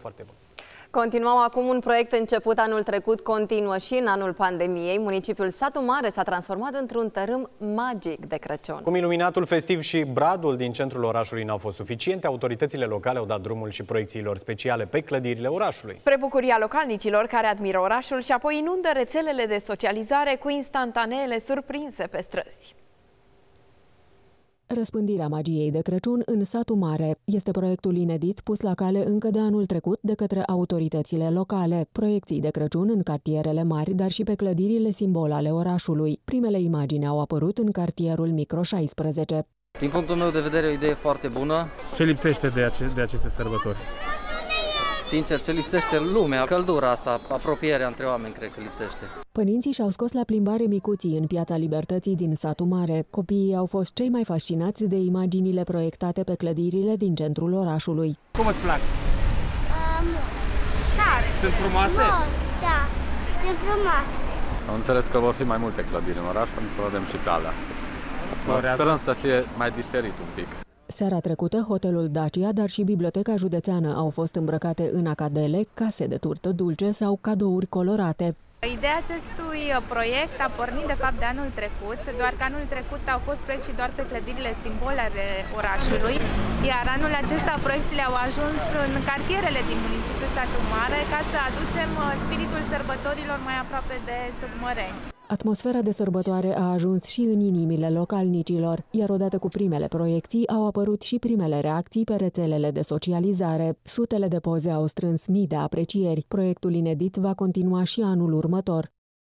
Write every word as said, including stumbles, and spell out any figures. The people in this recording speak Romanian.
foarte bun. Continuăm acum un proiect început anul trecut, continuă și în anul pandemiei. Municipiul Satu Mare s-a transformat într-un tărâm magic de Crăciun. Cum iluminatul festiv și bradul din centrul orașului n-au fost suficiente, autoritățile locale au dat drumul și proiecțiilor speciale pe clădirile orașului. Spre bucuria localnicilor care admiră orașul și apoi inundă rețelele de socializare cu instantaneele surprinse pe străzi. Răspândirea magiei de Crăciun în Satu Mare este proiectul inedit pus la cale încă de anul trecut de către autoritățile locale. Proiecții de Crăciun în cartierele mari, dar și pe clădirile simbol ale orașului. Primele imagini au apărut în cartierul Micro șaisprezece. Din punctul meu de vedere, o idee foarte bună. Ce lipsește de, ace de aceste sărbători? Sincer, ce lipsește lumea, căldura asta, apropierea între oameni, cred că lipsește. Părinții și-au scos la plimbare micuții în Piața Libertății din Satu Mare. Copiii au fost cei mai fascinați de imaginile proiectate pe clădirile din centrul orașului. Cum îți plac? Um, care? Sunt frumoase? No, da, sunt frumoase. Am înțeles că vor fi mai multe clădiri în oraș, pentru să vedem și pe alea. Sperăm să fie mai diferit un pic. Seara trecută, hotelul Dacia, dar și biblioteca județeană au fost îmbrăcate în acadele, case de turtă dulce sau cadouri colorate. Ideea acestui proiect a pornit de fapt de anul trecut, doar că anul trecut au fost proiecții doar pe clădirile simbole ale orașului, iar anul acesta proiecțiile au ajuns în cartierele din municipiul Satu Mare ca să aducem spiritul sărbătorilor mai aproape de sătumăreni. Atmosfera de sărbătoare a ajuns și în inimile localnicilor, iar odată cu primele proiecții au apărut și primele reacții pe rețelele de socializare. Sutele de poze au strâns mii de aprecieri. Proiectul inedit va continua și anul următor.